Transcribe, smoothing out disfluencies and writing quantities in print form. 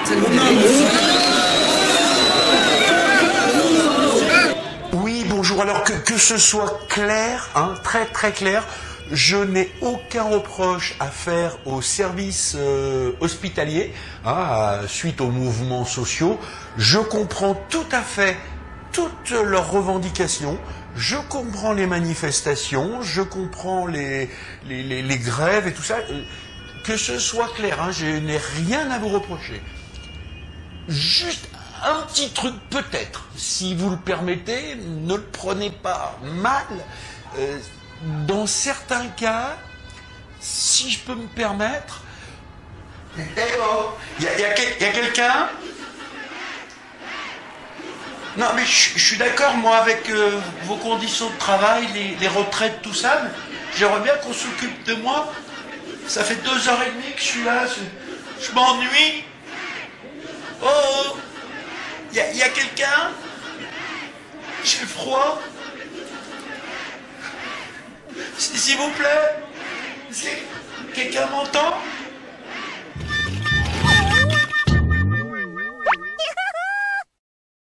Oui, bonjour. Alors que ce soit clair, hein, très très clair, je n'ai aucun reproche à faire aux services hospitaliers, hein, suite aux mouvements sociaux. Je comprends tout à fait toutes leurs revendications. Je comprends les manifestations, je comprends les grèves et tout ça. Que ce soit clair, hein, je n'ai rien à vous reprocher. Juste un petit truc peut-être, si vous le permettez, ne le prenez pas mal. Dans certains cas, si je peux me permettre... Eh oh, y a quelqu'un? Non, mais je suis d'accord, moi, avec vos conditions de travail, les retraites, tout ça. J'aimerais bien qu'on s'occupe de moi. Ça fait 2h30 que je suis là. Je m'ennuie. Oh, y a quelqu'un? J'ai froid. S'il vous plaît. Quelqu'un m'entend?